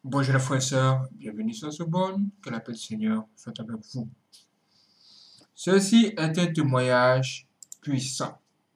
Bonjour les frères et sœurs, bienvenue sur ce bon, que la paix du Seigneur soit avec vous. Ceci est un témoignage puissant.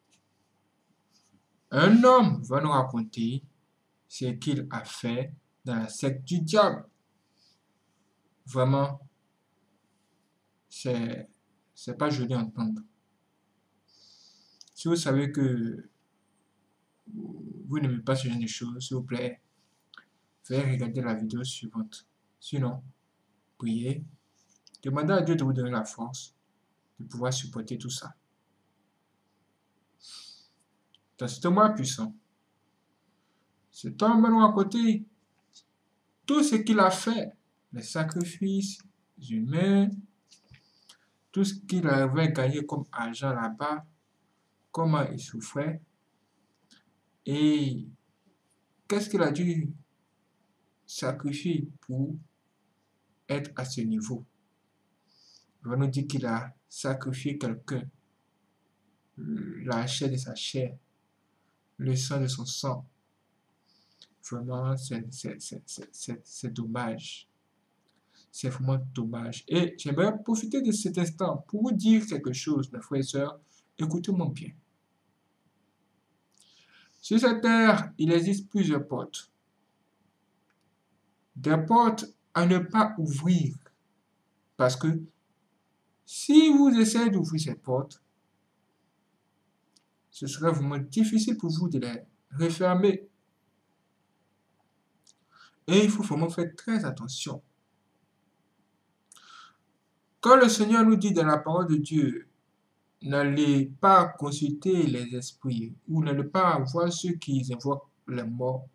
Un homme va nous raconter ce qu'il a fait dans la secte du diable. Vraiment, c'est pas joli à entendre. Si vous savez que vous n'aimez pas ce genre de choses, s'il vous plaît, veuillez regarder la vidéo suivante. Sinon, priez, demandez à Dieu de vous donner la force de pouvoir supporter tout ça. Dans ce témoignage puissant, cet homme va nous raconter tout ce qu'il a fait, les sacrifices humains, tout ce qu'il avait gagné comme argent là-bas, comment il souffrait et qu'est-ce qu'il a dû sacrifier pour être à ce niveau. Il va nous dire qu'il a sacrifié quelqu'un, la chair de sa chair, le sang de son sang. Vraiment, c'est dommage. C'est vraiment dommage. Et j'aimerais profiter de cet instant pour vous dire quelque chose, mes frères et sœurs. Écoutez-moi bien. Sur cette terre, il existe plusieurs portes. Des portes à ne pas ouvrir. Parce que si vous essayez d'ouvrir ces portes, ce serait vraiment difficile pour vous de les refermer. Et il faut vraiment faire très attention. Quand le Seigneur nous dit dans la parole de Dieu, n'allez pas consulter les esprits ou n'allez pas voir ceux qui invoquent les morts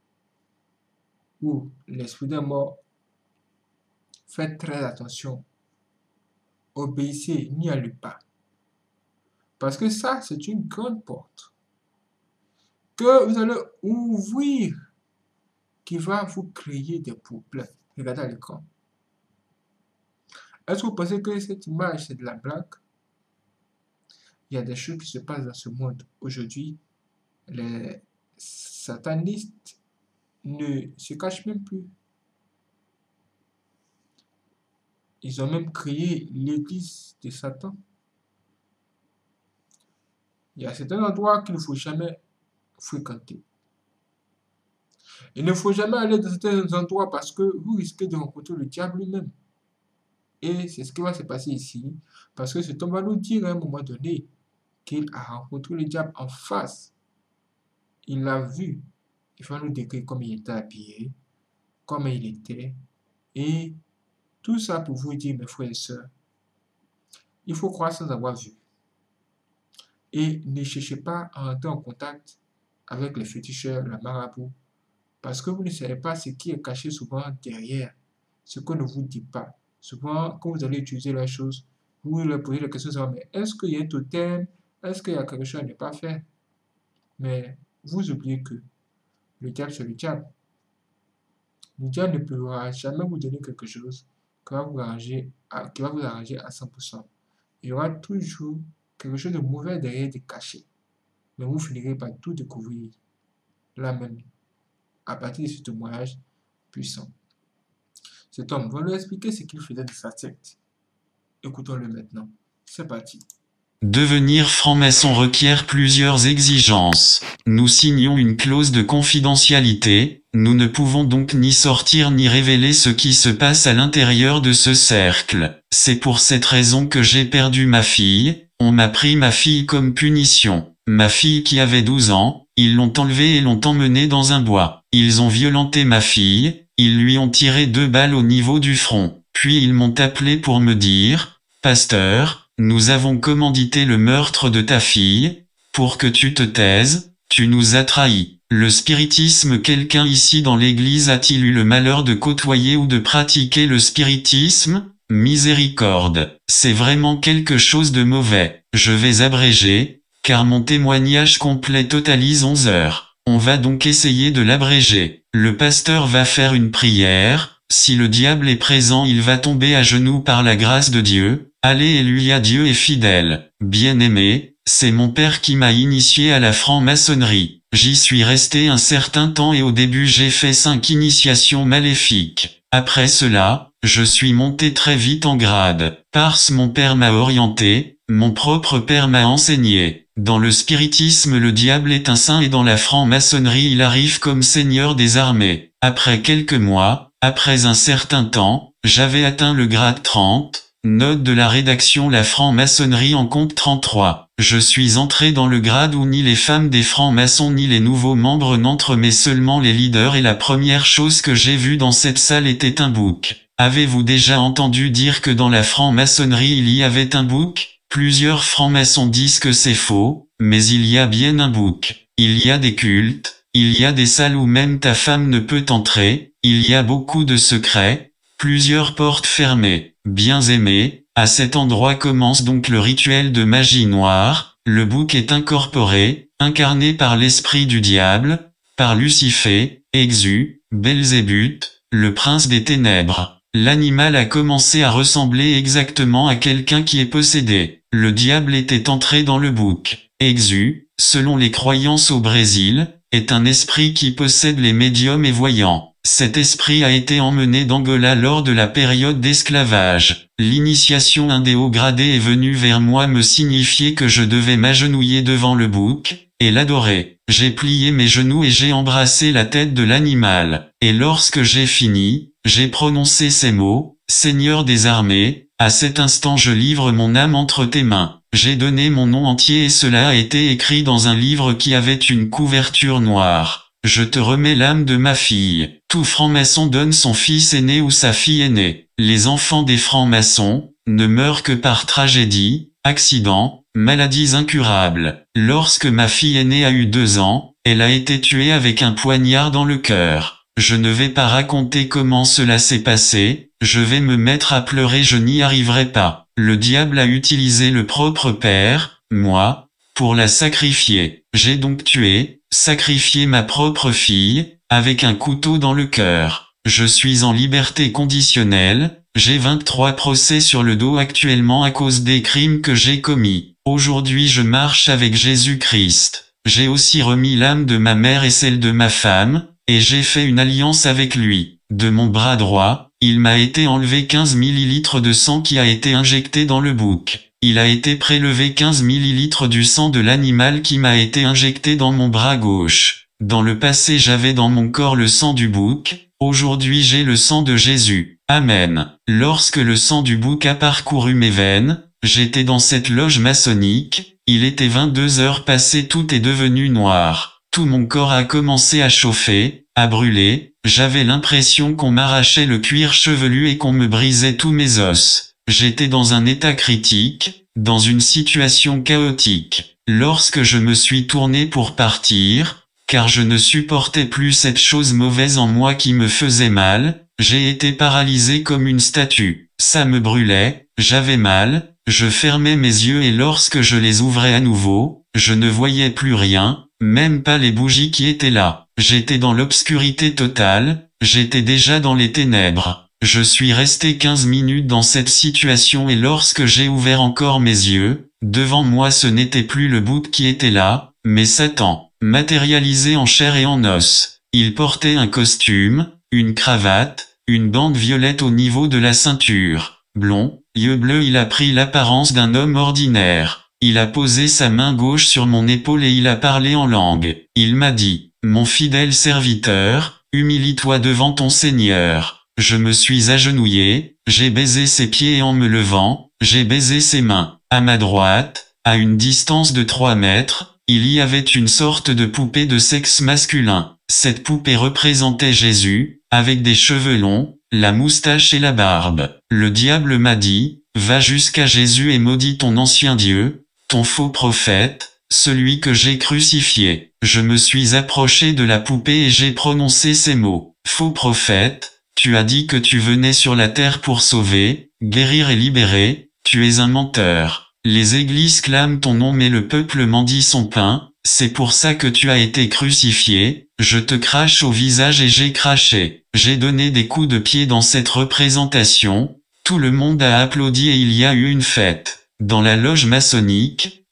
ou l'esprit des morts, faites très attention. Obéissez, n'y allez pas. Parce que ça, c'est une grande porte que vous allez ouvrir qui va vous créer des problèmes. Regardez à l'écran. Est-ce que vous pensez que cette image, c'est de la blague? Il y a des choses qui se passent dans ce monde. Aujourd'hui, les satanistes ne se cachent même plus. Ils ont même créé l'église de Satan. Il y a certains endroits qu'il ne faut jamais fréquenter. Il ne faut jamais aller dans certains endroits parce que vous risquez de rencontrer le diable lui-même. Et c'est ce qui va se passer ici. Parce que cet homme va nous dire à un moment donné qu'il a rencontré le diable en face. Il l'a vu. Il va nous décrire comment il était habillé, comment il était. Et tout ça pour vous dire, mes frères et sœurs, il faut croire sans avoir vu. Et ne cherchez pas à entrer en contact avec les féticheurs, la marabout, parce que vous ne savez pas ce qui est caché souvent derrière, ce qu'on ne vous dit pas. Souvent, quand vous allez utiliser la chose, vous leur posez la question de savoir, mais est-ce qu'il y a un totem? Est-ce qu'il y a quelque chose à ne pas faire? Mais vous oubliez que le diable, c'est le diable. Le diable ne pourra jamais vous donner quelque chose qui va vous arranger à 100%. Il y aura toujours quelque chose de mauvais derrière de caché. Mais vous finirez par tout découvrir là même, à partir de ce témoignage puissant. Cet homme va lui expliquer ce qu'il faisait de sa secte. Écoutons-le maintenant. C'est parti. Devenir franc-maçon requiert plusieurs exigences. Nous signons une clause de confidentialité, nous ne pouvons donc ni sortir ni révéler ce qui se passe à l'intérieur de ce cercle. C'est pour cette raison que j'ai perdu ma fille, on m'a pris ma fille comme punition. Ma fille qui avait 12 ans, ils l'ont enlevée et l'ont emmenée dans un bois. Ils ont violenté ma fille, ils lui ont tiré 2 balles au niveau du front. Puis ils m'ont appelé pour me dire, « Pasteur, nous avons commandité le meurtre de ta fille, pour que tu te taises, tu nous as trahis. » Le spiritisme, quelqu'un ici dans l'église a-t-il eu le malheur de côtoyer ou de pratiquer le spiritisme? Miséricorde. C'est vraiment quelque chose de mauvais. Je vais abréger, car mon témoignage complet totalise 11 heures. On va donc essayer de l'abréger. Le pasteur va faire une prière. Si le diable est présent, il va tomber à genoux par la grâce de Dieu. Alléluia, Dieu est fidèle. Bien-aimé, c'est mon père qui m'a initié à la franc-maçonnerie. J'y suis resté un certain temps et au début j'ai fait 5 initiations maléfiques. Après cela, je suis monté très vite en grade, parce mon père m'a orienté, mon propre père m'a enseigné. Dans le spiritisme le diable est un saint et dans la franc-maçonnerie il arrive comme seigneur des armées. Après quelques mois, après un certain temps, j'avais atteint le grade 30. Note de la rédaction: la franc-maçonnerie en compte 33. Je suis entré dans le grade où ni les femmes des francs-maçons ni les nouveaux membres n'entrent mais seulement les leaders et la première chose que j'ai vue dans cette salle était un bouc. Avez-vous déjà entendu dire que dans la franc-maçonnerie il y avait un bouc? Plusieurs francs-maçons disent que c'est faux, mais il y a bien un bouc. Il y a des cultes, il y a des salles où même ta femme ne peut entrer, il y a beaucoup de secrets, plusieurs portes fermées. Bien aimé, à cet endroit commence donc le rituel de magie noire. Le bouc est incorporé, incarné par l'esprit du diable, par Lucifer, Exu, Belzébuth, le prince des ténèbres. L'animal a commencé à ressembler exactement à quelqu'un qui est possédé. Le diable était entré dans le bouc. Exu, selon les croyances au Brésil, est un esprit qui possède les médiums et voyants. Cet esprit a été emmené d'Angola lors de la période d'esclavage. L'initiation un des hauts gradés est venue vers moi me signifier que je devais m'agenouiller devant le bouc, et l'adorer. J'ai plié mes genoux et j'ai embrassé la tête de l'animal. Et lorsque j'ai fini, j'ai prononcé ces mots: Seigneur des armées, à cet instant je livre mon âme entre tes mains. J'ai donné mon nom entier et cela a été écrit dans un livre qui avait une couverture noire. Je te remets l'âme de ma fille. Tout franc-maçon donne son fils aîné ou sa fille aînée. Les enfants des francs-maçons ne meurent que par tragédie, accident, maladies incurables. Lorsque ma fille aînée a eu 2 ans, elle a été tuée avec un poignard dans le cœur. Je ne vais pas raconter comment cela s'est passé, je vais me mettre à pleurer, je n'y arriverai pas. Le diable a utilisé le propre père, moi, pour la sacrifier. J'ai donc sacrifié ma propre fille, avec un couteau dans le cœur. Je suis en liberté conditionnelle, j'ai 23 procès sur le dos actuellement à cause des crimes que j'ai commis. Aujourd'hui je marche avec Jésus-Christ. J'ai aussi remis l'âme de ma mère et celle de ma femme, et j'ai fait une alliance avec lui. De mon bras droit, il m'a été enlevé 15 millilitres de sang qui a été injecté dans le bouc. Il a été prélevé 15 millilitres du sang de l'animal qui m'a été injecté dans mon bras gauche. Dans le passé j'avais dans mon corps le sang du bouc, aujourd'hui j'ai le sang de Jésus. Amen. Lorsque le sang du bouc a parcouru mes veines, j'étais dans cette loge maçonnique, il était 22 heures passées, tout est devenu noir. Tout mon corps a commencé à chauffer, à brûler, j'avais l'impression qu'on m'arrachait le cuir chevelu et qu'on me brisait tous mes os. J'étais dans un état critique, dans une situation chaotique. Lorsque je me suis tourné pour partir, car je ne supportais plus cette chose mauvaise en moi qui me faisait mal, j'ai été paralysé comme une statue. Ça me brûlait, j'avais mal, je fermais mes yeux et lorsque je les ouvrais à nouveau, je ne voyais plus rien, même pas les bougies qui étaient là. J'étais dans l'obscurité totale, j'étais déjà dans les ténèbres. Je suis resté 15 minutes dans cette situation et lorsque j'ai ouvert encore mes yeux, devant moi ce n'était plus le bouc qui était là, mais Satan, matérialisé en chair et en os. Il portait un costume, une cravate, une bande violette au niveau de la ceinture. Blond, yeux bleus, il a pris l'apparence d'un homme ordinaire. Il a posé sa main gauche sur mon épaule et il a parlé en langue. Il m'a dit: Mon fidèle serviteur, humilie-toi devant ton Seigneur. Je me suis agenouillé, j'ai baisé ses pieds et en me levant, j'ai baisé ses mains. À ma droite, à une distance de 3 mètres, il y avait une sorte de poupée de sexe masculin. Cette poupée représentait Jésus, avec des cheveux longs, la moustache et la barbe. Le diable m'a dit: Va jusqu'à Jésus et maudis ton ancien Dieu, ton faux prophète, celui que j'ai crucifié. Je me suis approché de la poupée et j'ai prononcé ces mots: Faux prophète, tu as dit que tu venais sur la terre pour sauver, guérir et libérer, tu es un menteur. Les églises clament ton nom mais le peuple mendie son pain, c'est pour ça que tu as été crucifié, je te crache au visage et j'ai craché. J'ai donné des coups de pied dans cette représentation, tout le monde a applaudi et il y a eu une fête. Dans la loge maçonnique,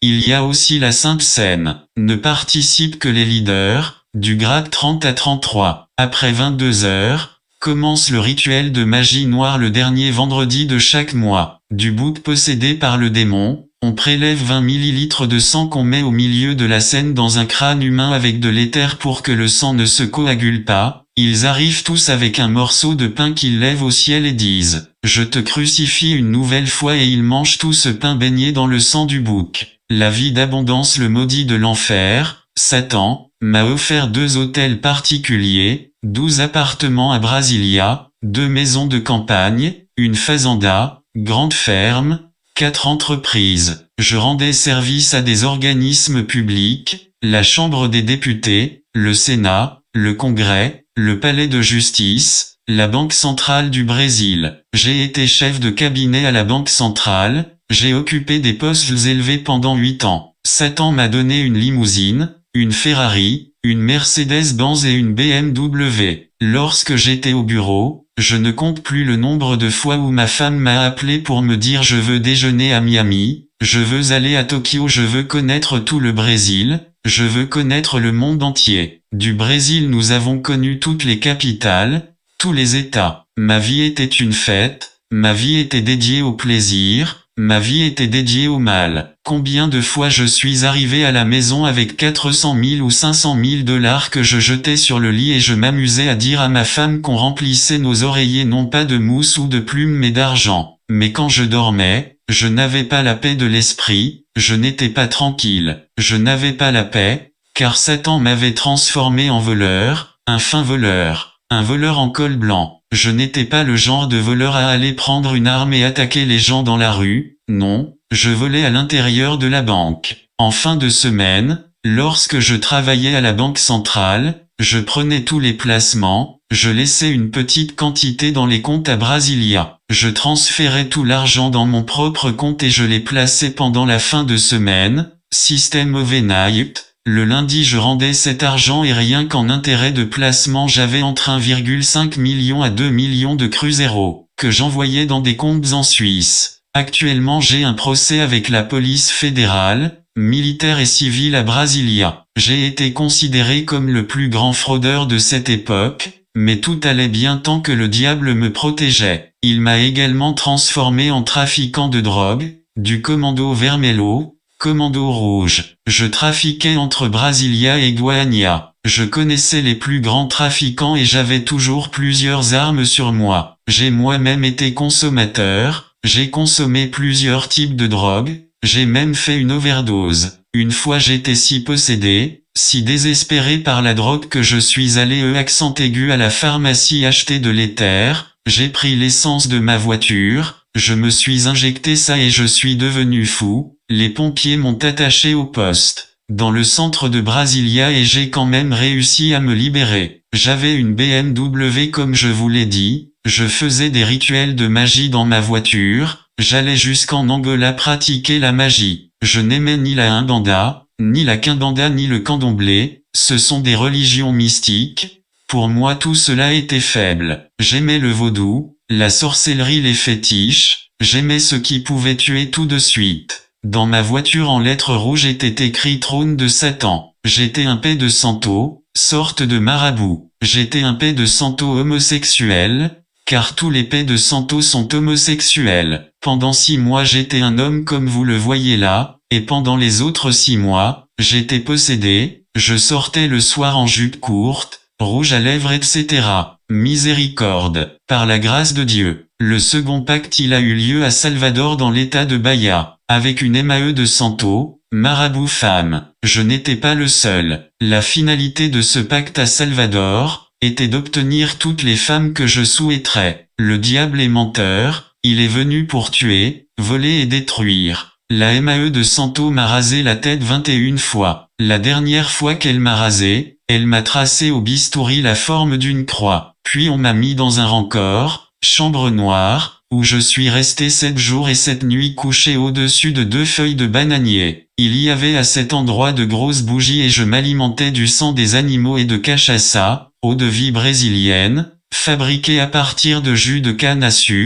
Il y a aussi la Sainte Seine. Ne participent que les leaders, du grade 30 à 33. Après 22 heures, commence le rituel de magie noire le dernier vendredi de chaque mois. Du bouc possédé par le démon, on prélève 20 millilitres de sang qu'on met au milieu de la scène dans un crâne humain avec de l'éther pour que le sang ne se coagule pas. Ils arrivent tous avec un morceau de pain qu'ils lèvent au ciel et disent « Je te crucifie une nouvelle fois » et ils mangent tout ce pain baigné dans le sang du bouc. La vie d'abondance, le maudit de l'enfer, Satan, m'a offert 2 hôtels particuliers, 12 appartements à Brasilia, 2 maisons de campagne, une fazenda, grande ferme, 4 entreprises. Je rendais service à des organismes publics, la Chambre des députés, le Sénat, le Congrès, le Palais de justice, la Banque centrale du Brésil. J'ai été chef de cabinet à la Banque centrale, j'ai occupé des postes élevés pendant 8 ans. Satan m'a donné une limousine, une Ferrari, une Mercedes-Benz et une BMW. Lorsque j'étais au bureau, je ne compte plus le nombre de fois où ma femme m'a appelé pour me dire je veux déjeuner à Miami, je veux aller à Tokyo, je veux connaître tout le Brésil, je veux connaître le monde entier. Du Brésil nous avons connu toutes les capitales, tous les États. Ma vie était une fête, ma vie était dédiée au plaisir, ma vie était dédiée au mal. Combien de fois je suis arrivé à la maison avec 400 000 ou 500 000 dollars que je jetais sur le lit et je m'amusais à dire à ma femme qu'on remplissait nos oreillers non pas de mousse ou de plumes mais d'argent. Mais quand je dormais, je n'avais pas la paix de l'esprit, je n'étais pas tranquille, je n'avais pas la paix, car Satan m'avait transformé en voleur, un fin voleur, un voleur en col blanc. Je n'étais pas le genre de voleur à aller prendre une arme et attaquer les gens dans la rue, non, je volais à l'intérieur de la banque. En fin de semaine, lorsque je travaillais à la Banque centrale, je prenais tous les placements, je laissais une petite quantité dans les comptes à Brasilia. Je transférais tout l'argent dans mon propre compte et je les plaçais pendant la fin de semaine, système overnight. Le lundi je rendais cet argent et rien qu'en intérêt de placement j'avais entre 1,5 million à 2 millions de cruzeiro, que j'envoyais dans des comptes en Suisse. Actuellement j'ai un procès avec la police fédérale, militaire et civile à Brasilia. J'ai été considéré comme le plus grand fraudeur de cette époque, mais tout allait bien tant que le diable me protégeait. Il m'a également transformé en trafiquant de drogue, du commando vermelho, commando rouge. Je trafiquais entre Brasilia et Goiânia. Je connaissais les plus grands trafiquants et j'avais toujours plusieurs armes sur moi. J'ai moi-même été consommateur, j'ai consommé plusieurs types de drogue, j'ai même fait une overdose. Une fois j'étais si possédé, si désespéré par la drogue que je suis allé accent aigu à la pharmacie acheter de l'éther, j'ai pris l'essence de ma voiture, je me suis injecté ça et je suis devenu fou. Les pompiers m'ont attaché au poste, dans le centre de Brasilia et j'ai quand même réussi à me libérer. J'avais une BMW comme je vous l'ai dit, je faisais des rituels de magie dans ma voiture, j'allais jusqu'en Angola pratiquer la magie. Je n'aimais ni la Umbanda, ni la Quimbanda ni le Candomblé, ce sont des religions mystiques. Pour moi tout cela était faible. J'aimais le vaudou, la sorcellerie, les fétiches, j'aimais ce qui pouvait tuer tout de suite. Dans ma voiture en lettres rouges était écrit trône de Satan. J'étais un paix de Santo, sorte de marabout. J'étais un paix de Santo homosexuel, car tous les paix de Santo sont homosexuels. Pendant 6 mois j'étais un homme comme vous le voyez là, et pendant les autres 6 mois, j'étais possédé, je sortais le soir en jupe courte, rouge à lèvres etc. Miséricorde. Par la grâce de Dieu. Le second pacte il a eu lieu à Salvador dans l'état de Bahia, avec une MAE de Santo, marabout femme. Je n'étais pas le seul. La finalité de ce pacte à Salvador était d'obtenir toutes les femmes que je souhaiterais. Le diable est menteur, il est venu pour tuer, voler et détruire. La MAE de Santo m'a rasé la tête 21 fois. La dernière fois qu'elle m'a rasé, elle m'a tracé au bistouri la forme d'une croix. Puis on m'a mis dans un rancor, chambre noire, où je suis resté 7 jours et 7 nuits couché au-dessus de 2 feuilles de bananier. Il y avait à cet endroit de grosses bougies et je m'alimentais du sang des animaux et de cachaça, eau de vie brésilienne, fabriquée à partir de jus de canne à sucre,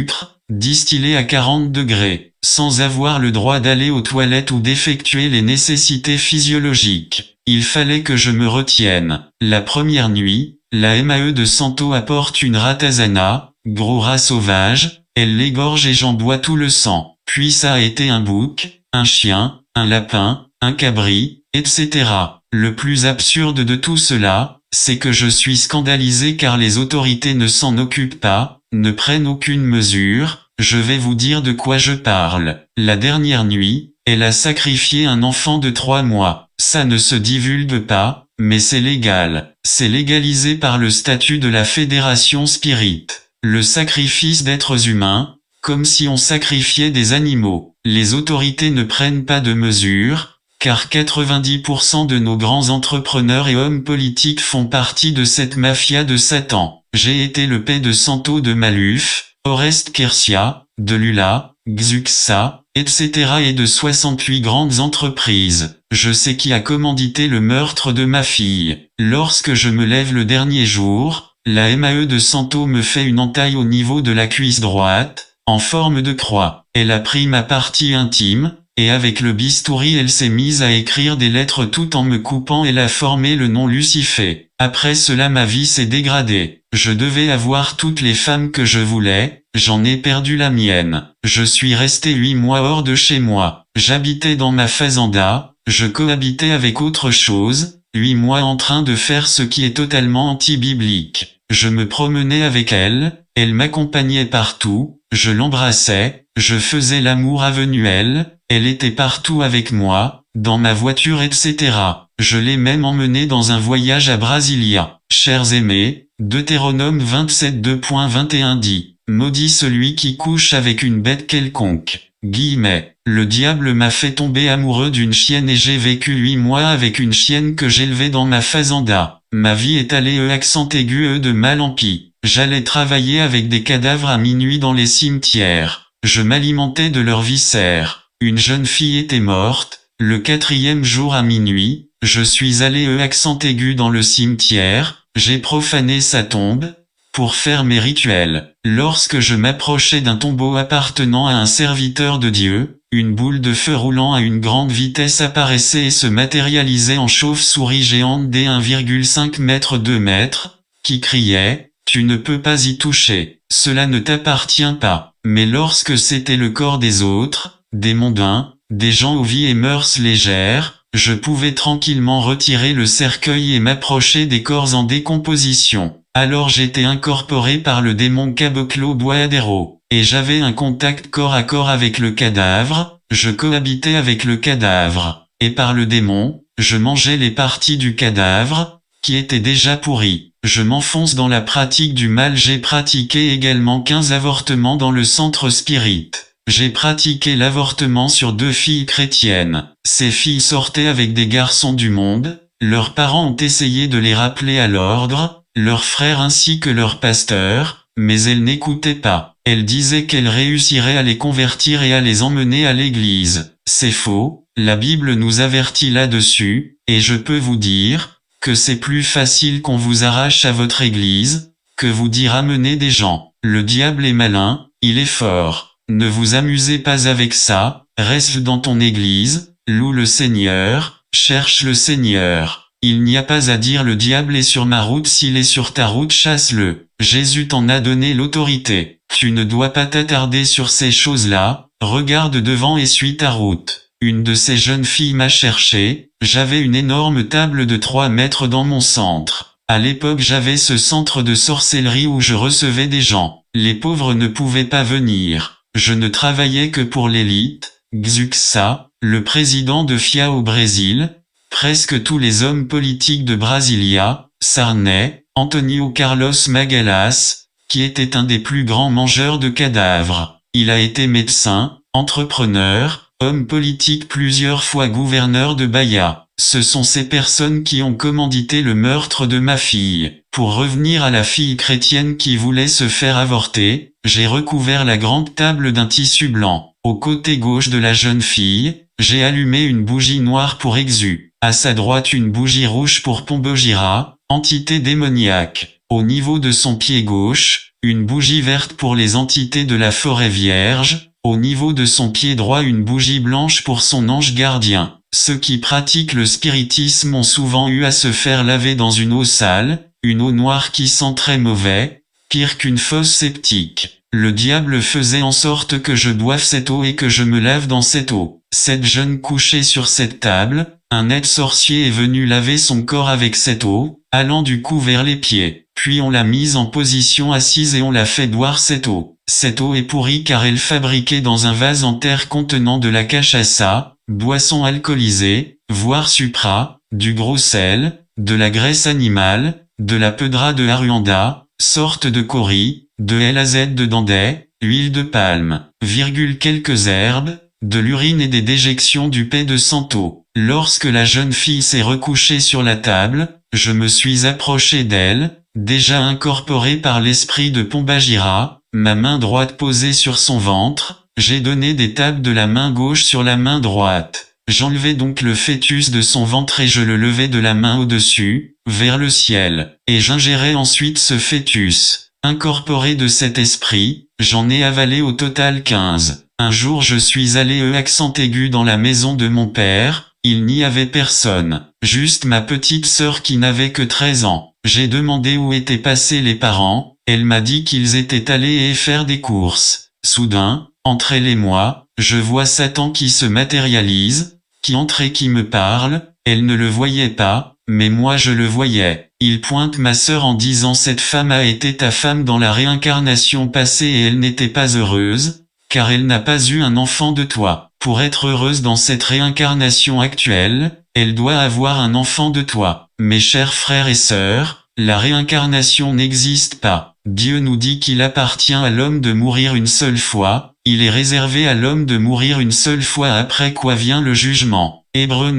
distillé à 40 degrés, sans avoir le droit d'aller aux toilettes ou d'effectuer les nécessités physiologiques. Il fallait que je me retienne. La première nuit, la MAE de Santo apporte une ratazana, gros rat sauvage, elle l'égorge et j'en bois tout le sang. Puis ça a été un bouc, un chien, un lapin, un cabri, etc. Le plus absurde de tout cela, c'est que je suis scandalisé car les autorités ne s'en occupent pas, ne prennent aucune mesure. Je vais vous dire de quoi je parle. La dernière nuit, elle a sacrifié un enfant de 3 mois. Ça ne se divulgue pas, mais c'est légal. C'est légalisé par le statut de la Fédération Spirit. Le sacrifice d'êtres humains, comme si on sacrifiait des animaux. Les autorités ne prennent pas de mesures, car 90% de nos grands entrepreneurs et hommes politiques font partie de cette mafia de Satan. J'ai été le paix de Santo de Maluf, Orest Kersia, de Lula, Xuxa, etc. et de 68 grandes entreprises. Je sais qui a commandité le meurtre de ma fille. Lorsque je me lève le dernier jour, la MAE de Santo me fait une entaille au niveau de la cuisse droite, en forme de croix. Elle a pris ma partie intime, et avec le bistouri elle s'est mise à écrire des lettres tout en me coupant. Elle a formé le nom Lucifer. Après cela ma vie s'est dégradée. Je devais avoir toutes les femmes que je voulais, j'en ai perdu la mienne. Je suis resté 8 mois hors de chez moi. J'habitais dans ma fazenda, je cohabitais avec autre chose, 8 mois en train de faire ce qui est totalement anti-biblique. Je me promenais avec elle, elle m'accompagnait partout, je l'embrassais, je faisais l'amour avenue elle était partout avec moi, dans ma voiture etc. Je l'ai même emmenée dans un voyage à Brasilia. Chers aimés, Deutéronome 27 2.21 dit, maudit celui qui couche avec une bête quelconque. Guillemets. Le diable m'a fait tomber amoureux d'une chienne et j'ai vécu 8 mois avec une chienne que j'élevais dans ma fazenda. Ma vie est allée accent aigu de mal en pis. J'allais travailler avec des cadavres à minuit dans les cimetières. Je m'alimentais de leurs viscères. Une jeune fille était morte. Le 4e jour à minuit, je suis allé accent aigu dans le cimetière. J'ai profané sa tombe pour faire mes rituels. Lorsque je m'approchais d'un tombeau appartenant à un serviteur de Dieu, une boule de feu roulant à une grande vitesse apparaissait et se matérialisait en chauve-souris géante des 1,5 mètres 2 mètres, qui criait « Tu ne peux pas y toucher, cela ne t'appartient pas ». Mais lorsque c'était le corps des autres, des mondains, des gens aux vies et mœurs légères, je pouvais tranquillement retirer le cercueil et m'approcher des corps en décomposition. Alors j'étais incorporé par le démon Caboclo Boadero, et j'avais un contact corps à corps avec le cadavre, je cohabitais avec le cadavre, et par le démon, je mangeais les parties du cadavre, qui étaient déjà pourries. Je m'enfonce dans la pratique du mal. J'ai pratiqué également 15 avortements dans le centre spirit. J'ai pratiqué l'avortement sur 2 filles chrétiennes. Ces filles sortaient avec des garçons du monde, leurs parents ont essayé de les rappeler à l'ordre, leurs frères ainsi que leur pasteur, mais elles n'écoutaient pas. Elles disaient qu'elles réussiraient à les convertir et à les emmener à l'église. C'est faux, la Bible nous avertit là-dessus, et je peux vous dire que c'est plus facile qu'on vous arrache à votre église, que vous d'y ramener des gens. Le diable est malin, il est fort. Ne vous amusez pas avec ça, reste dans ton église, loue le Seigneur, cherche le Seigneur. Il n'y a pas à dire le diable est sur ma route, s'il est sur ta route chasse-le. Jésus t'en a donné l'autorité. Tu ne dois pas t'attarder sur ces choses-là, regarde devant et suis ta route. Une de ces jeunes filles m'a cherché, j'avais une énorme table de 3 mètres dans mon centre. À l'époque j'avais ce centre de sorcellerie où je recevais des gens. Les pauvres ne pouvaient pas venir. Je ne travaillais que pour l'élite, Xuxa, le président de FIA au Brésil, presque tous les hommes politiques de Brasilia, Sarney, Antonio Carlos Magalhães, qui était un des plus grands mangeurs de cadavres. Il a été médecin, entrepreneur, homme politique, plusieurs fois gouverneur de Bahia. Ce sont ces personnes qui ont commandité le meurtre de ma fille. Pour revenir à la fille chrétienne qui voulait se faire avorter, j'ai recouvert la grande table d'un tissu blanc. Au côté gauche de la jeune fille, j'ai allumé une bougie noire pour Exu. À sa droite une bougie rouge pour Pombogira, entité démoniaque. Au niveau de son pied gauche, une bougie verte pour les entités de la forêt vierge, au niveau de son pied droit une bougie blanche pour son ange gardien. Ceux qui pratiquent le spiritisme ont souvent eu à se faire laver dans une eau sale, une eau noire qui sent très mauvais, pire qu'une fosse septique. Le diable faisait en sorte que je boive cette eau et que je me lave dans cette eau. Cette jeune couchée sur cette table, un aide sorcier est venu laver son corps avec cette eau, allant du cou vers les pieds. Puis on l'a mise en position assise et on l'a fait boire cette eau. Cette eau est pourrie car elle fabriquée dans un vase en terre contenant de la cachaça, boisson alcoolisée, voire supra, du gros sel, de la graisse animale, de la peudra de Aruanda, sorte de cori, de LAZ de Dandai, huile de palme, quelques herbes, de l'urine et des déjections du paix de Santo. Lorsque la jeune fille s'est recouchée sur la table, je me suis approché d'elle, déjà incorporée par l'esprit de Pombagira, ma main droite posée sur son ventre, j'ai donné des tapes de la main gauche sur la main droite. J'enlevai donc le fœtus de son ventre et je le levai de la main au-dessus, vers le ciel, et j'ingérai ensuite ce fœtus. Incorporé de cet esprit, j'en ai avalé au total 15. Un jour je suis allé accent aigu dans la maison de mon père, il n'y avait personne, juste ma petite sœur qui n'avait que 13 ans. J'ai demandé où étaient passés les parents, elle m'a dit qu'ils étaient allés faire des courses. Soudain, entre elle et moi, je vois Satan qui se matérialise, qui entre et qui me parle, elle ne le voyait pas, mais moi je le voyais. Il pointe ma sœur en disant cette femme a été ta femme dans la réincarnation passée et elle n'était pas heureuse, car elle n'a pas eu un enfant de toi. Pour être heureuse dans cette réincarnation actuelle, elle doit avoir un enfant de toi. Mes chers frères et sœurs, la réincarnation n'existe pas. Dieu nous dit qu'il appartient à l'homme de mourir une seule fois, il est réservé à l'homme de mourir une seule fois après quoi vient le jugement. Hébreux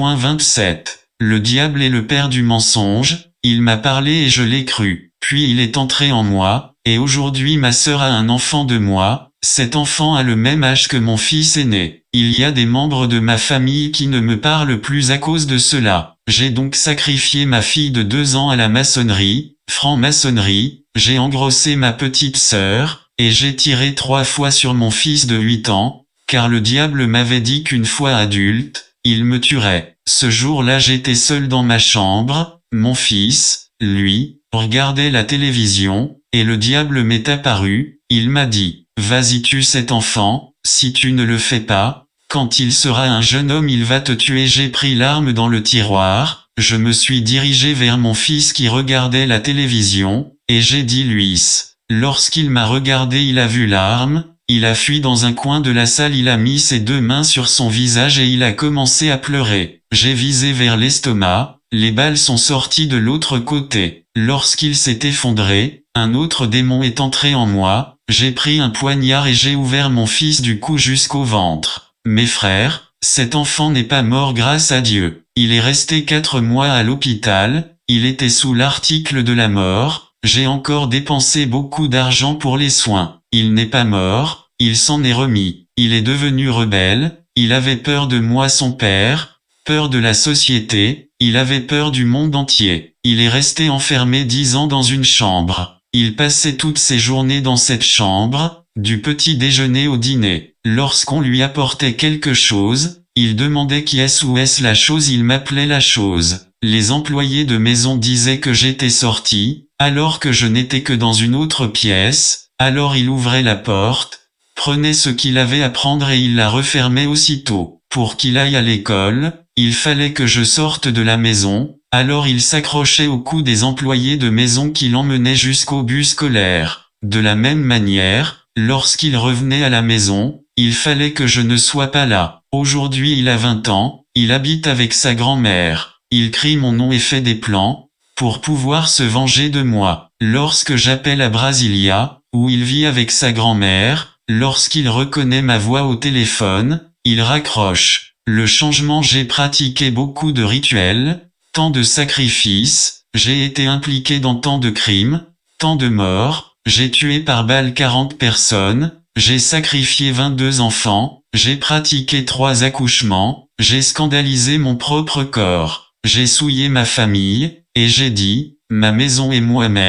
9.27. Le diable est le père du mensonge, il m'a parlé et je l'ai cru. Puis il est entré en moi, et aujourd'hui ma sœur a un enfant de moi, cet enfant a le même âge que mon fils aîné. Il y a des membres de ma famille qui ne me parlent plus à cause de cela. J'ai donc sacrifié ma fille de 2 ans à la maçonnerie, franc-maçonnerie, j'ai engrossé ma petite sœur, et j'ai tiré 3 fois sur mon fils de 8 ans, car le diable m'avait dit qu'une fois adulte, il me tuerait. Ce jour-là j'étais seul dans ma chambre, mon fils, lui, regardait la télévision, et le diable m'est apparu, il m'a dit, vas-y tue cet enfant, si tu ne le fais pas, quand il sera un jeune homme il va te tuer. J'ai pris l'arme dans le tiroir, je me suis dirigé vers mon fils qui regardait la télévision, et j'ai dit Luis. Lorsqu'il m'a regardé il a vu l'arme, il a fui dans un coin de la salle, il a mis ses 2 mains sur son visage et il a commencé à pleurer. J'ai visé vers l'estomac, les balles sont sorties de l'autre côté. Lorsqu'il s'est effondré, un autre démon est entré en moi, j'ai pris un poignard et j'ai ouvert mon fils du cou jusqu'au ventre. Mes frères, cet enfant n'est pas mort grâce à Dieu. Il est resté 4 mois à l'hôpital, il était sous l'article de la mort, j'ai encore dépensé beaucoup d'argent pour les soins. Il n'est pas mort, il s'en est remis. Il est devenu rebelle, il avait peur de moi son père, peur de la société, il avait peur du monde entier. Il est resté enfermé 10 ans dans une chambre. Il passait toutes ses journées dans cette chambre, du petit déjeuner au dîner. Lorsqu'on lui apportait quelque chose, il demandait qui est-ce ou est-ce la chose, il m'appelait la chose. Les employés de maison disaient que j'étais sorti, alors que je n'étais que dans une autre pièce, alors il ouvrait la porte, prenait ce qu'il avait à prendre et il la refermait aussitôt. Pour qu'il aille à l'école, il fallait que je sorte de la maison, alors il s'accrochait au cou des employés de maison qui l'emmenaient jusqu'au bus scolaire. De la même manière, lorsqu'il revenait à la maison, il fallait que je ne sois pas là. Aujourd'hui il a 20 ans, il habite avec sa grand-mère. Il crie mon nom et fait des plans, pour pouvoir se venger de moi. Lorsque j'appelle à Brasilia, où il vit avec sa grand-mère, lorsqu'il reconnaît ma voix au téléphone, il raccroche. Le changement, j'ai pratiqué beaucoup de rituels, tant de sacrifices, j'ai été impliqué dans tant de crimes, tant de morts, j'ai tué par balle 40 personnes, j'ai sacrifié 22 enfants, j'ai pratiqué 3 accouchements, j'ai scandalisé mon propre corps, j'ai souillé ma famille, et j'ai dit, ma maison et moi-même,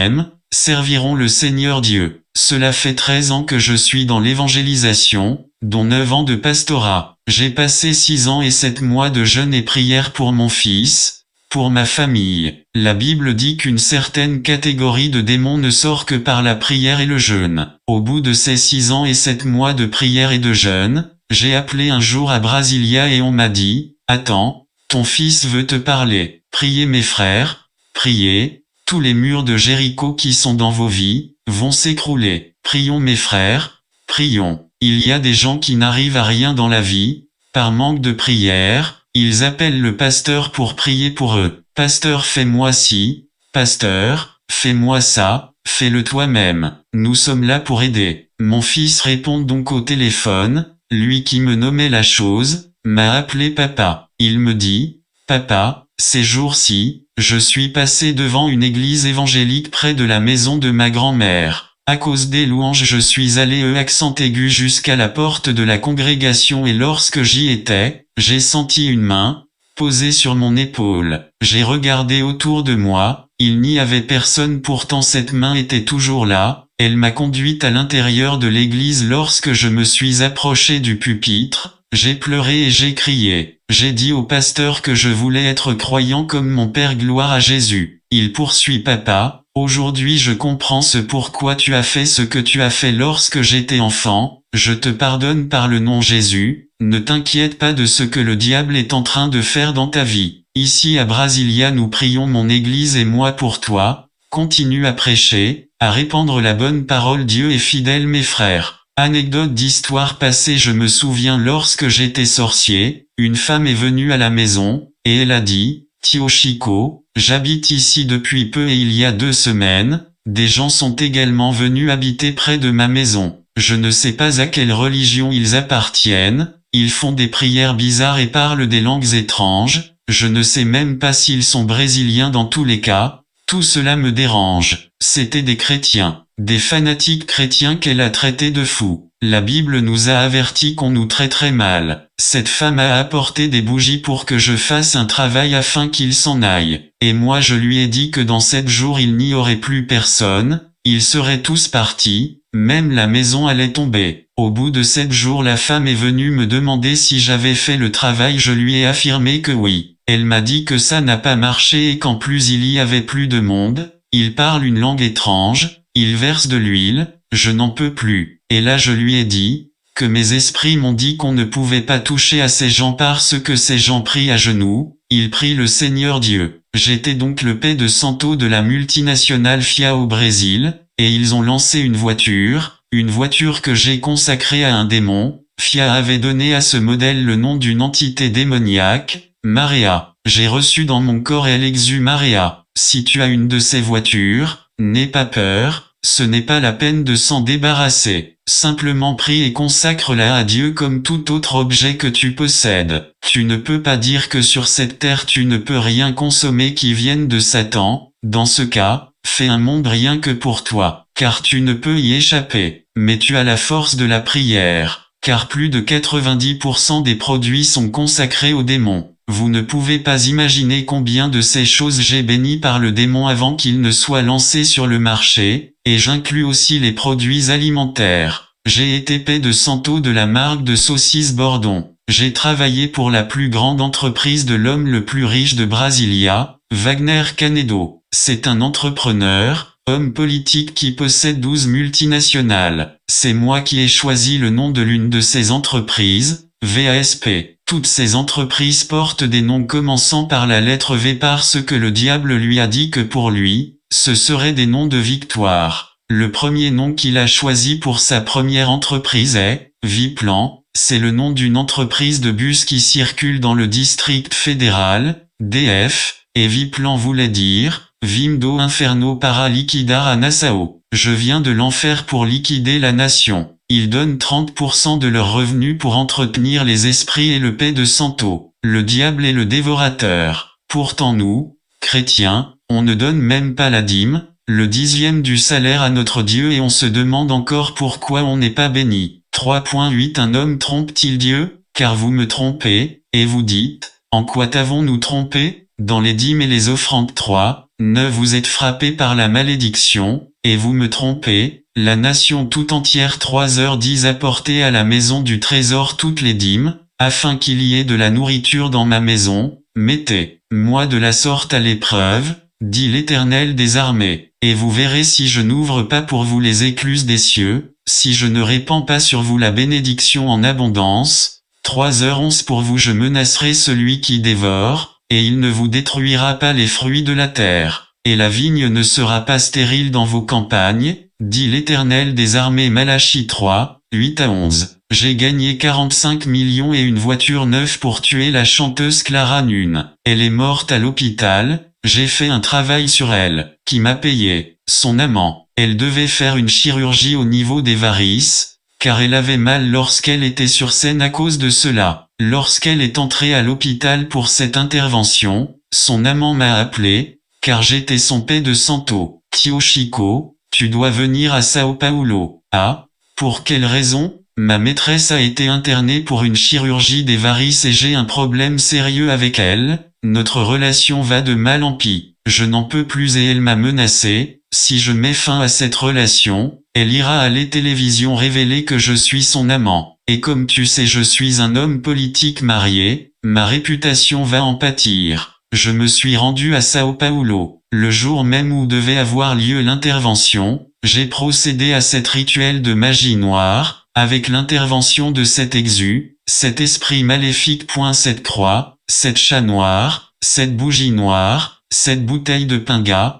serviront le Seigneur Dieu. Cela fait 13 ans que je suis dans l'évangélisation, dont 9 ans de pastorat. J'ai passé 6 ans et 7 mois de jeûne et prière pour mon fils, pour ma famille. La Bible dit qu'une certaine catégorie de démons ne sort que par la prière et le jeûne. Au bout de ces 6 ans et 7 mois de prière et de jeûne, j'ai appelé un jour à Brasilia et on m'a dit, « Attends, ton fils veut te parler. Priez mes frères, priez, tous les murs de Jéricho qui sont dans vos vies, vont s'écrouler. Prions mes frères, prions. Il y a des gens qui n'arrivent à rien dans la vie, par manque de prière, ils appellent le pasteur pour prier pour eux. Pasteur fais-moi ci, pasteur, fais-moi ça, fais-le toi-même. Nous sommes là pour aider. Mon fils répond donc au téléphone, lui qui me nommait la chose, m'a appelé papa. Il me dit, papa, ces jours-ci, je suis passé devant une église évangélique près de la maison de ma grand-mère. À cause des louanges je suis allé accent aigu jusqu'à la porte de la congrégation et lorsque j'y étais, j'ai senti une main, posée sur mon épaule. J'ai regardé autour de moi, il n'y avait personne pourtant cette main était toujours là, elle m'a conduite à l'intérieur de l'église lorsque je me suis approché du pupitre, j'ai pleuré et j'ai crié. J'ai dit au pasteur que je voulais être croyant comme mon père gloire à Jésus. Il poursuit papa, aujourd'hui je comprends ce pourquoi tu as fait ce que tu as fait lorsque j'étais enfant, je te pardonne par le nom Jésus, ne t'inquiète pas de ce que le diable est en train de faire dans ta vie. Ici à Brasilia nous prions mon église et moi pour toi, continue à prêcher, à répandre la bonne parole Dieu est fidèle mes frères. Anecdote d'histoire passée je me souviens lorsque j'étais sorcier, une femme est venue à la maison, et elle a dit, Tio Chico, j'habite ici depuis peu et il y a 2 semaines, des gens sont également venus habiter près de ma maison. Je ne sais pas à quelle religion ils appartiennent, ils font des prières bizarres et parlent des langues étranges, je ne sais même pas s'ils sont brésiliens dans tous les cas, tout cela me dérange. C'étaient des chrétiens, des fanatiques chrétiens qu'elle a traités de fous. La Bible nous a avertis qu'on nous traiterait mal. Cette femme a apporté des bougies pour que je fasse un travail afin qu'il s'en aille. Et moi je lui ai dit que dans 7 jours il n'y aurait plus personne, ils seraient tous partis, même la maison allait tomber. Au bout de 7 jours la femme est venue me demander si j'avais fait le travail, je lui ai affirmé que oui. Elle m'a dit que ça n'a pas marché et qu'en plus il y avait plus de monde, il parle une langue étrange, il verse de l'huile, je n'en peux plus. Et là je lui ai dit, que mes esprits m'ont dit qu'on ne pouvait pas toucher à ces gens parce que ces gens prient à genoux, ils prient le Seigneur Dieu. J'étais donc le paix de Santo de la multinationale FIA au Brésil, et ils ont lancé une voiture que j'ai consacrée à un démon. FIA avait donné à ce modèle le nom d'une entité démoniaque, Marea. J'ai reçu dans mon corps elle exu Marea. Si tu as une de ces voitures, n'aie pas peur, ce n'est pas la peine de s'en débarrasser. Simplement prie et consacre-la à Dieu comme tout autre objet que tu possèdes. Tu ne peux pas dire que sur cette terre tu ne peux rien consommer qui vienne de Satan. Dans ce cas, fais un monde rien que pour toi, car tu ne peux y échapper. Mais tu as la force de la prière, car plus de 90% des produits sont consacrés aux démons. Vous ne pouvez pas imaginer combien de ces choses j'ai béni par le démon avant qu'il ne soit lancé sur le marché, et j'inclus aussi les produits alimentaires. J'ai été paix de Santo de la marque de saucisses Bordon. J'ai travaillé pour la plus grande entreprise de l'homme le plus riche de Brasilia, Wagner Canedo. C'est un entrepreneur, homme politique qui possède 12 multinationales. C'est moi qui ai choisi le nom de l'une de ces entreprises, VASP. Toutes ces entreprises portent des noms commençant par la lettre V parce que le diable lui a dit que pour lui, ce seraient des noms de victoire. Le premier nom qu'il a choisi pour sa première entreprise est Viplan, c'est le nom d'une entreprise de bus qui circule dans le district fédéral, DF, et Viplan voulait dire Vim do Inferno para liquidar a Nassau. Je viens de l'enfer pour liquider la nation. Ils donnent 30% de leurs revenus pour entretenir les esprits et le paix de Santo. Le diable est le dévorateur. Pourtant nous, chrétiens, on ne donne même pas la dîme, le 10e du salaire à notre Dieu et on se demande encore pourquoi on n'est pas béni. 3.8 Un homme trompe-t-il Dieu? Car vous me trompez, et vous dites, en quoi t'avons-nous trompé? Dans les dîmes et les offrandes 3, 9 Vous êtes frappés par la malédiction, et vous me trompez, la nation tout entière 3h10 apportez à la maison du trésor toutes les dîmes, afin qu'il y ait de la nourriture dans ma maison, mettez-moi de la sorte à l'épreuve, dit l'Éternel des armées, et vous verrez si je n'ouvre pas pour vous les écluses des cieux, si je ne répands pas sur vous la bénédiction en abondance. 3h11 pour vous je menacerai celui qui dévore, et il ne vous détruira pas les fruits de la terre, et la vigne ne sera pas stérile dans vos campagnes, dit l'Éternel des armées. Malachie 3, 8-11. J'ai gagné 45 millions et une voiture neuve pour tuer la chanteuse Clara Nunn. Elle est morte à l'hôpital, j'ai fait un travail sur elle, qui m'a payé, son amant. Elle devait faire une chirurgie au niveau des varices, car elle avait mal lorsqu'elle était sur scène à cause de cela. Lorsqu'elle est entrée à l'hôpital pour cette intervention, son amant m'a appelé, car j'étais son paix de Santo. Tio Chico, tu dois venir à Sao Paulo. Ah, pour quelle raison? Ma maîtresse a été internée pour une chirurgie des varices et j'ai un problème sérieux avec elle, notre relation va de mal en pis, je n'en peux plus et elle m'a menacé, si je mets fin à cette relation, elle ira à la télévision révéler que je suis son amant, et comme tu sais je suis un homme politique marié, ma réputation va en pâtir. Je me suis rendu à Sao Paulo, le jour même où devait avoir lieu l'intervention, j'ai procédé à cet rituel de magie noire, avec l'intervention de cet exu, cet esprit maléfique. Cette croix, cette chat noir, cette bougie noire, cette bouteille de pinga,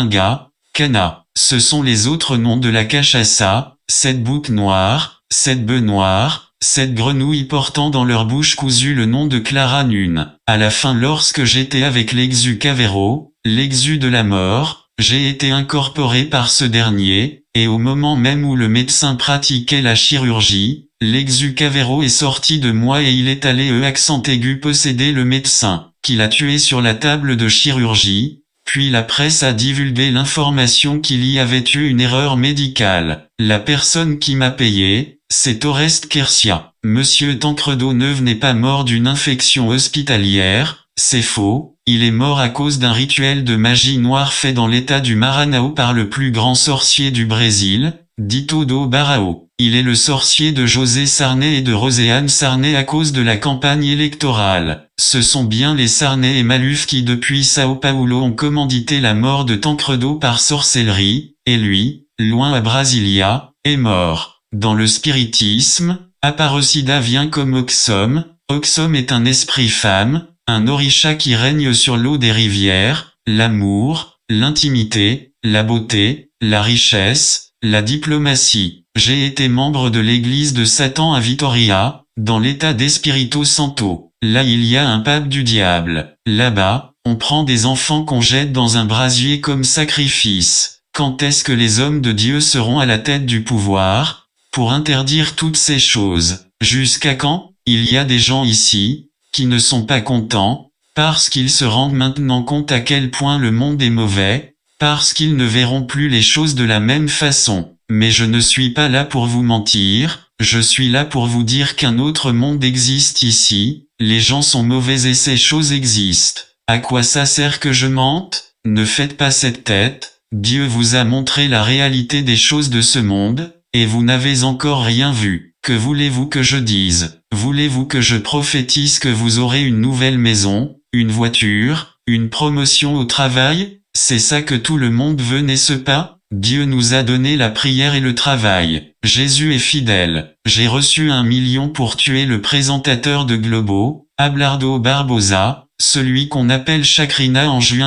cana, ce sont les autres noms de la cachaça, cette boucle noire, cette bœuf noir, cette grenouille portant dans leur bouche cousue le nom de Clara Nunn. À la fin lorsque j'étais avec l'exu Cavero, l'exu de la mort, j'ai été incorporé par ce dernier, et au moment même où le médecin pratiquait la chirurgie, l'exu Cavero est sorti de moi et il est allé accent aigu posséder le médecin, qui l'a tué sur la table de chirurgie, puis la presse a divulgué l'information qu'il y avait eu une erreur médicale. La personne qui m'a payé, c'est Oreste Kersia. Monsieur Tancredo Neuve n'est pas mort d'une infection hospitalière, c'est faux, il est mort à cause d'un rituel de magie noire fait dans l'état du Maranhão par le plus grand sorcier du Brésil, Dito do Barão. Il est le sorcier de José Sarney et de Roséane Sarney à cause de la campagne électorale. Ce sont bien les Sarney et Maluf qui depuis Sao Paulo ont commandité la mort de Tancredo par sorcellerie, et lui, loin à Brasilia, est mort. Dans le spiritisme, Aparecida vient comme Oxum. Oxum est un esprit femme, un orisha qui règne sur l'eau des rivières, l'amour, l'intimité, la beauté, la richesse, la diplomatie. J'ai été membre de l'église de Satan à Vitoria, dans l'état d'Espírito Santo. Là il y a un pape du diable. Là-bas, on prend des enfants qu'on jette dans un brasier comme sacrifice. Quand est-ce que les hommes de Dieu seront à la tête du pouvoir, pour interdire toutes ces choses? Jusqu'à quand? Il y a des gens ici, qui ne sont pas contents, parce qu'ils se rendent maintenant compte à quel point le monde est mauvais, parce qu'ils ne verront plus les choses de la même façon. Mais je ne suis pas là pour vous mentir, je suis là pour vous dire qu'un autre monde existe ici, les gens sont mauvais et ces choses existent. À quoi ça sert que je mente? Ne faites pas cette tête, Dieu vous a montré la réalité des choses de ce monde, et vous n'avez encore rien vu. Que voulez-vous que je dise? Voulez-vous que je prophétise que vous aurez une nouvelle maison, une voiture, une promotion au travail? C'est ça que tout le monde veut, n'est-ce pas? Dieu nous a donné la prière et le travail. Jésus est fidèle. J'ai reçu 1 million pour tuer le présentateur de Globo, Abelardo Barbosa, celui qu'on appelle Chacrina en juin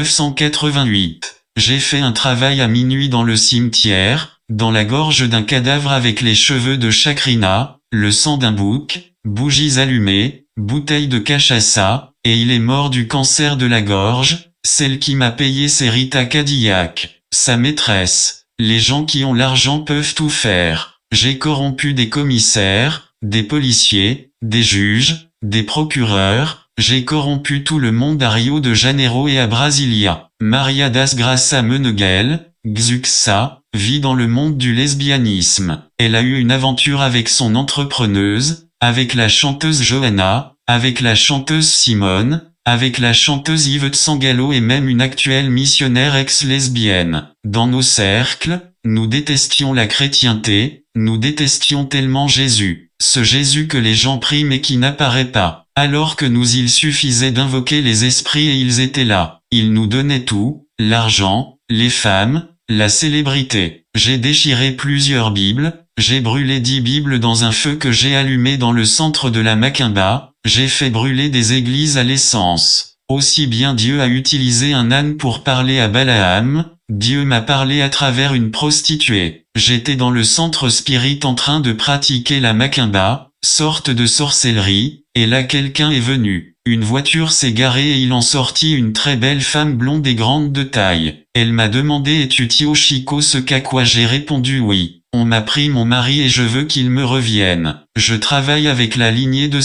1988. J'ai fait un travail à minuit dans le cimetière, dans la gorge d'un cadavre avec les cheveux de Chacrina, le sang d'un bouc, bougies allumées, bouteille de cachaça, et il est mort du cancer de la gorge. Celle qui m'a payé c'est Rita Cadillac, sa maîtresse. Les gens qui ont l'argent peuvent tout faire. J'ai corrompu des commissaires, des policiers, des juges, des procureurs, j'ai corrompu tout le monde à Rio de Janeiro et à Brasilia. Maria das Graça Meneghel, Xuxa, vit dans le monde du lesbianisme. Elle a eu une aventure avec son entrepreneuse, avec la chanteuse Johanna, avec la chanteuse Simone, avec la chanteuse Yvette Sangalo et même une actuelle missionnaire ex-lesbienne. Dans nos cercles, nous détestions la chrétienté, nous détestions tellement Jésus. Ce Jésus que les gens prient mais qui n'apparaît pas. Alors que nous il suffisait d'invoquer les esprits et ils étaient là. Ils nous donnaient tout, l'argent, les femmes, la célébrité. J'ai déchiré plusieurs Bibles, j'ai brûlé 10 Bibles dans un feu que j'ai allumé dans le centre de la Macumba, j'ai fait brûler des églises à l'essence. Aussi bien Dieu a utilisé un âne pour parler à Balaam, Dieu m'a parlé à travers une prostituée. J'étais dans le centre spirit en train de pratiquer la Macumba, sorte de sorcellerie, et là quelqu'un est venu. Une voiture s'est garée et il en sortit une très belle femme blonde et grande de taille. Elle m'a demandé es-tu Tio Chico ce qu'à quoi j'ai répondu oui. On m'a pris mon mari et je veux qu'il me revienne. Je travaille avec la lignée de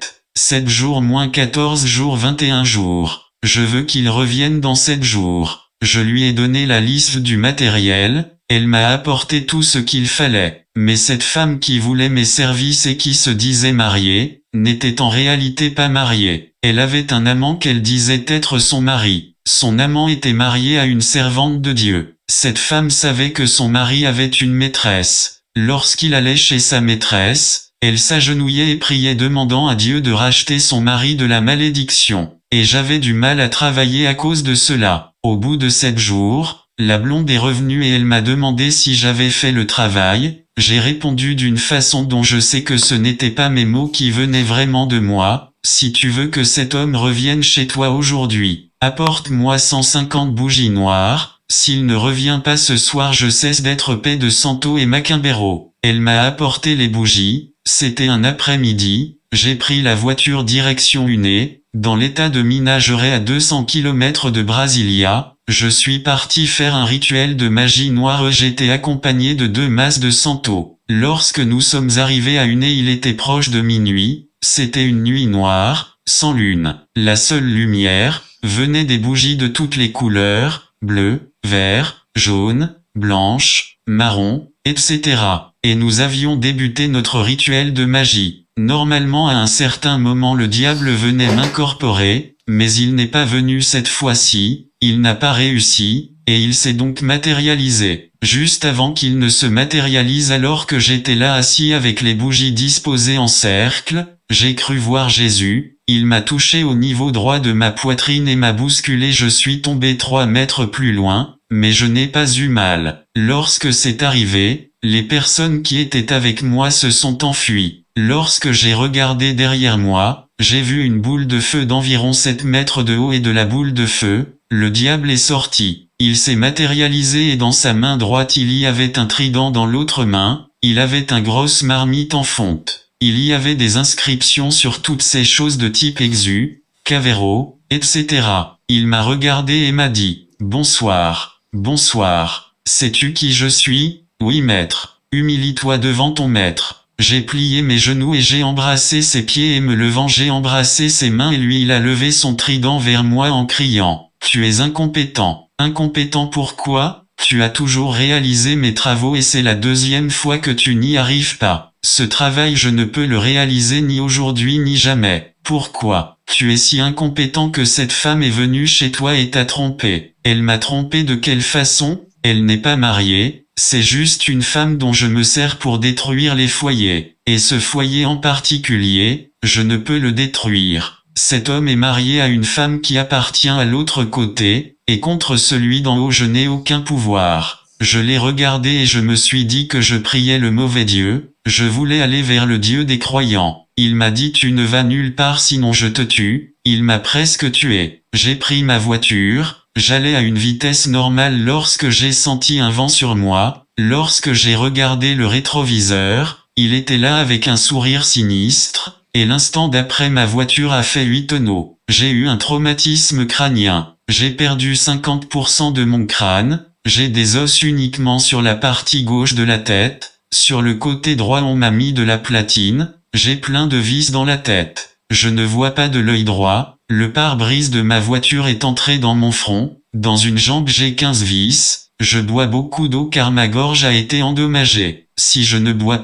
7 jours moins 14 jours 21 jours. Je veux qu'il revienne dans 7 jours. Je lui ai donné la liste du matériel, elle m'a apporté tout ce qu'il fallait. Mais cette femme qui voulait mes services et qui se disait mariée, n'était en réalité pas mariée. Elle avait un amant qu'elle disait être son mari. Son amant était marié à une servante de Dieu. Cette femme savait que son mari avait une maîtresse. Lorsqu'il allait chez sa maîtresse, elle s'agenouillait et priait demandant à Dieu de racheter son mari de la malédiction. Et j'avais du mal à travailler à cause de cela. Au bout de 7 jours, la blonde est revenue et elle m'a demandé si j'avais fait le travail. J'ai répondu d'une façon dont je sais que ce n'étaient pas mes mots qui venaient vraiment de moi. Si tu veux que cet homme revienne chez toi aujourd'hui, apporte-moi 150 bougies noires. S'il ne revient pas ce soir je cesse d'être paix de Santo et Maquimbero. Elle m'a apporté les bougies, c'était un après-midi, j'ai pris la voiture direction Uné, dans l'état de Minas Gerais à 200 km de Brasilia, je suis parti faire un rituel de magie noire j'étais accompagné de 2 masses de Santo. Lorsque nous sommes arrivés à Uné il était proche de minuit, c'était une nuit noire, sans lune. La seule lumière, venait des bougies de toutes les couleurs, bleu, vert, jaune, blanche, marron, etc. Et nous avions débuté notre rituel de magie. Normalement à un certain moment le diable venait m'incorporer, mais il n'est pas venu cette fois-ci, il n'a pas réussi, et il s'est donc matérialisé. Juste avant qu'il ne se matérialise alors que j'étais là assis avec les bougies disposées en cercle, j'ai cru voir Jésus, il m'a touché au niveau droit de ma poitrine et m'a bousculé je suis tombé 3 mètres plus loin, mais je n'ai pas eu mal. Lorsque c'est arrivé, les personnes qui étaient avec moi se sont enfuies. Lorsque j'ai regardé derrière moi, j'ai vu une boule de feu d'environ 7 mètres de haut et de la boule de feu, le diable est sorti. Il s'est matérialisé et dans sa main droite il y avait un trident dans l'autre main, il avait un grosse marmite en fonte. Il y avait des inscriptions sur toutes ces choses de type Exu, Cavero, etc. Il m'a regardé et m'a dit « Bonsoir, bonsoir, sais-tu qui je suis ? Oui maître, humilie-toi devant ton maître. » J'ai plié mes genoux et j'ai embrassé ses pieds et me levant j'ai embrassé ses mains et lui il a levé son trident vers moi en criant « Tu es incompétent. Incompétent pourquoi ? Tu as toujours réalisé mes travaux et c'est la 2e fois que tu n'y arrives pas. Ce travail je ne peux le réaliser ni aujourd'hui ni jamais. Pourquoi ? Tu es si incompétent que cette femme est venue chez toi et t'a trompé. Elle m'a trompé de quelle façon ? Elle n'est pas mariée. C'est juste une femme dont je me sers pour détruire les foyers. Et ce foyer en particulier, je ne peux le détruire. Cet homme est marié à une femme qui appartient à l'autre côté, et contre celui d'en haut je n'ai aucun pouvoir. Je l'ai regardé et je me suis dit que je priais le mauvais Dieu, je voulais aller vers le Dieu des croyants. Il m'a dit tu ne vas nulle part sinon je te tue, il m'a presque tué. J'ai pris ma voiture. J'allais à une vitesse normale lorsque j'ai senti un vent sur moi, lorsque j'ai regardé le rétroviseur, il était là avec un sourire sinistre, et l'instant d'après ma voiture a fait 8 tonneaux. J'ai eu un traumatisme crânien, j'ai perdu 50% de mon crâne, j'ai des os uniquement sur la partie gauche de la tête, sur le côté droit on m'a mis de la platine, j'ai plein de vis dans la tête. Je ne vois pas de l'œil droit, le pare-brise de ma voiture est entré dans mon front, dans une jambe j'ai 15 vis, je bois beaucoup d'eau car ma gorge a été endommagée. Si je ne bois pas,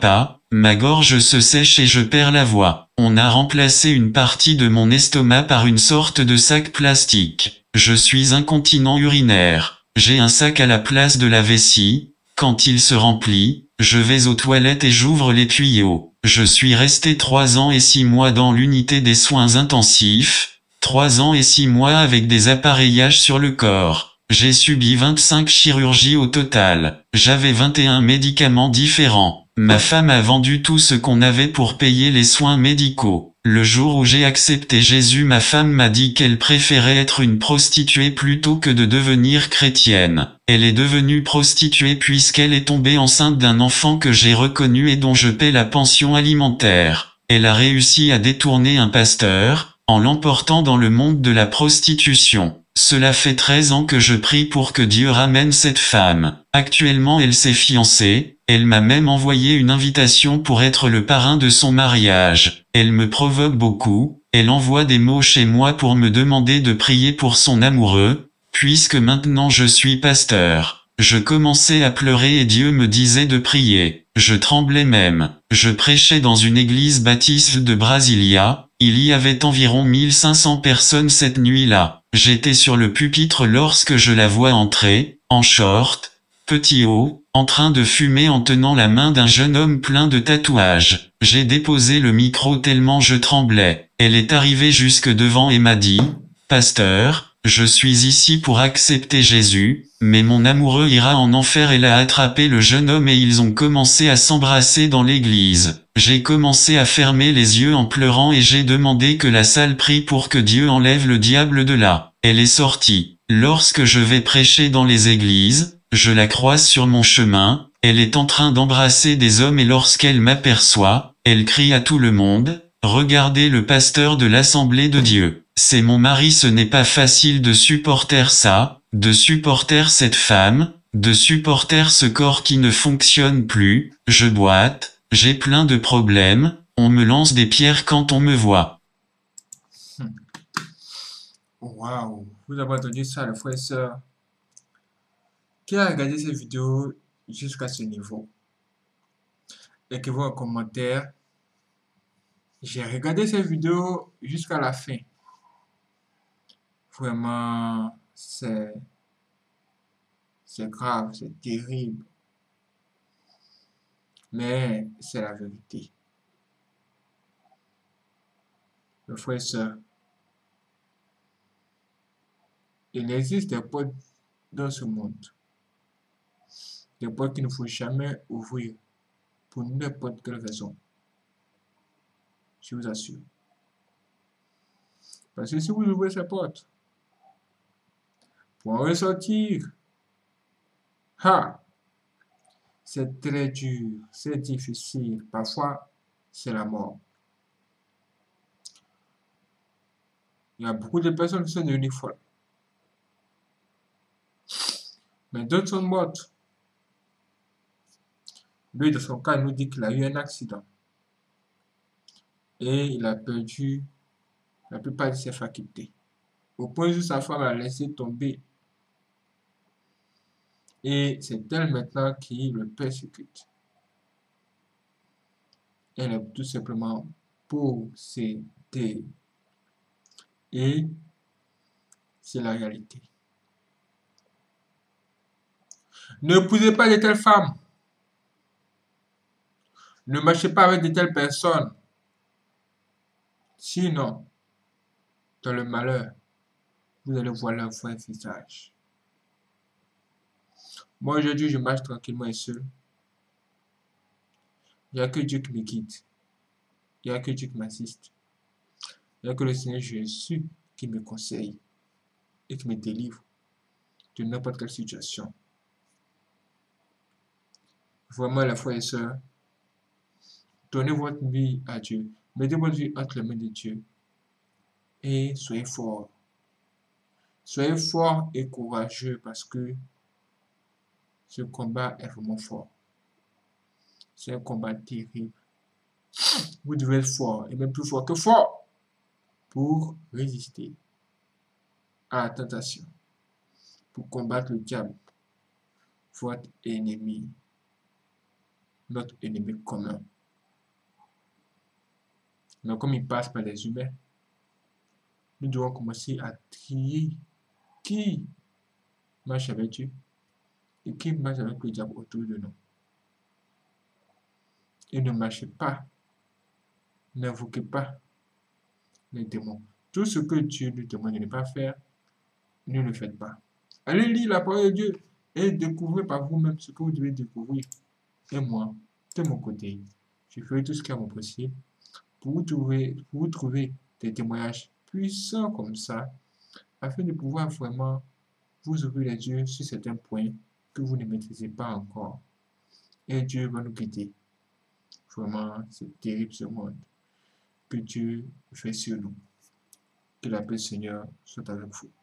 Ma gorge se sèche et je perds la voix. On a remplacé une partie de mon estomac par une sorte de sac plastique. Je suis incontinent urinaire. J'ai un sac à la place de la vessie. Quand il se remplit, je vais aux toilettes et j'ouvre les tuyaux. Je suis resté 3 ans et 6 mois dans l'unité des soins intensifs. 3 ans et 6 mois avec des appareillages sur le corps. J'ai subi 25 chirurgies au total. J'avais 21 médicaments différents. Ma femme a vendu tout ce qu'on avait pour payer les soins médicaux. Le jour où j'ai accepté Jésus, ma femme m'a dit qu'elle préférait être une prostituée plutôt que de devenir chrétienne. Elle est devenue prostituée puisqu'elle est tombée enceinte d'un enfant que j'ai reconnu et dont je paie la pension alimentaire. Elle a réussi à détourner un pasteur, en l'emportant dans le monde de la prostitution. Cela fait 13 ans que je prie pour que Dieu ramène cette femme. Actuellement elle s'est fiancée, elle m'a même envoyé une invitation pour être le parrain de son mariage. Elle me provoque beaucoup, elle envoie des mots chez moi pour me demander de prier pour son amoureux, puisque maintenant je suis pasteur. Je commençais à pleurer et Dieu me disait de prier. Je tremblais même. Je prêchais dans une église baptiste de Brasilia. Il y avait environ 1500 personnes cette nuit-là. J'étais sur le pupitre lorsque je la vois entrer, en short, petit haut, en train de fumer en tenant la main d'un jeune homme plein de tatouages. J'ai déposé le micro tellement je tremblais. Elle est arrivée jusque devant et m'a dit, « Pasteur, je suis ici pour accepter Jésus, mais mon amoureux ira en enfer. » Elle a attrapé le jeune homme et ils ont commencé à s'embrasser dans l'église. J'ai commencé à fermer les yeux en pleurant et j'ai demandé que la salle prie pour que Dieu enlève le diable de là. Elle est sortie. Lorsque je vais prêcher dans les églises, je la croise sur mon chemin, elle est en train d'embrasser des hommes et lorsqu'elle m'aperçoit, elle crie à tout le monde, « Regardez le pasteur de l'Assemblée de Dieu. C'est mon mari. » Ce n'est pas facile de supporter ça, de supporter cette femme, de supporter ce corps qui ne fonctionne plus. Je boite, j'ai plein de problèmes, on me lance des pierres quand on me voit. Waouh, vous avez entendu ça, les frères et sœurs. Qui a regardé cette vidéo jusqu'à ce niveau? Écrivez en commentaire. J'ai regardé cette vidéo jusqu'à la fin. Vraiment, c'est grave, c'est terrible. Mais c'est la vérité. Les frères et sœurs, il existe des portes dans ce monde. Des portes qu'il ne faut jamais ouvrir pour n'importe quelle raison. Je vous assure. Parce que si vous ouvrez ces portes, pour en ressortir, c'est très dur, c'est difficile. Parfois, c'est la mort. Il y a beaucoup de personnes qui sont devenues folles. Mais d'autres sont mortes. Lui, dans son cas, il nous dit qu'il a eu un accident. Et il a perdu la plupart de ses facultés. Au point où sa femme l'a laissé tomber. Et c'est elle maintenant qui le persécute. Elle est tout simplement possédée. Et c'est la réalité. N'épousez pas de telles femmes. Ne marchez pas avec de telles personnes. Sinon, dans le malheur, vous allez voir leur vrai visage. Moi, aujourd'hui, je marche tranquillement et seul. Il n'y a que Dieu qui me guide. Il n'y a que Dieu qui m'assiste. Il n'y a que le Seigneur Jésus qui me conseille et qui me délivre de n'importe quelle situation. Vraiment, les frères et sœurs, donnez votre vie à Dieu. Mettez votre vie entre les mains de Dieu. Et soyez forts. Soyez forts et courageux parce que ce combat est vraiment fort. C'est un combat terrible. Vous devez être fort et même plus fort que fort pour résister à la tentation, pour combattre le diable, votre ennemi, notre ennemi commun. Mais comme il passe par les humains, nous devons commencer à trier qui marche avec Dieu et qui marche avec le diable autour de nous. Et ne marchez pas, n'invoquez pas les démons. Tout ce que Dieu nous demande de ne pas faire, ne le faites pas. Allez lire la parole de Dieu et découvrez par vous-même ce que vous devez découvrir. Et moi, de mon côté, je ferai tout ce qui est mon possible pour vous trouver des témoignages puissants comme ça, afin de pouvoir vraiment vous ouvrir les yeux sur certains points que vous ne maîtrisez pas encore. Et Dieu va nous guider. Vraiment, c'est terrible ce monde que Dieu fait sur nous. Que la paix du Seigneur soit avec vous.